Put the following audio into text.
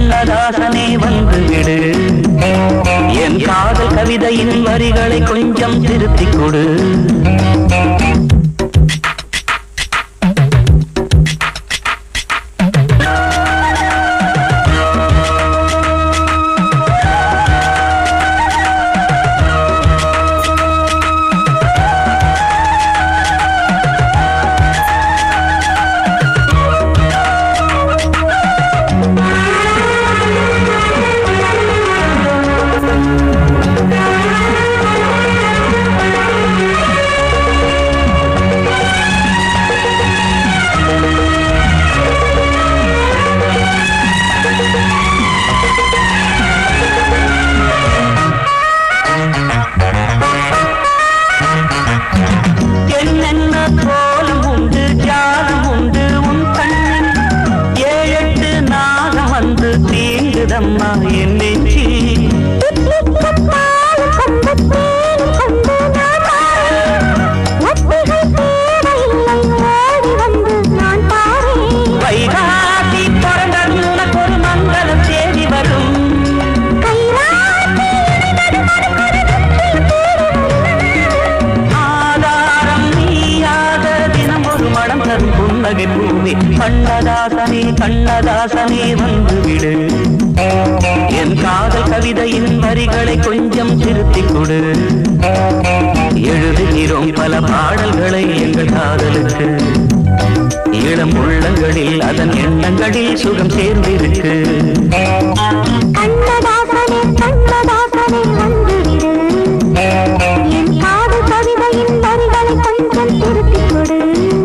கண்ணதாசனே வந்து விடு. என் காதல் கவிதையின் வரிகளை கொஞ்சம் திருத்திக் கொடு. கண்ணதாசனே கண்ணதாசனே வந்து விடு. என் காதல் கவிதையின் வரிகளை கொஞ்சம் திருத்திக் கொடு. எழுதுகிறோம் பல பாடல்களை எங்கள் காதலுக்கு. இளம் உள்ளங்களில் அதன் எண்ணங்களில் சுகம் சேர்ந்திருக்கு. கண்ணதாசனே கண்ணதாசனே வந்து விடு. என் காதல் கவிதையின் வரிகளை கொஞ்சம் திருத்திக் கொடு.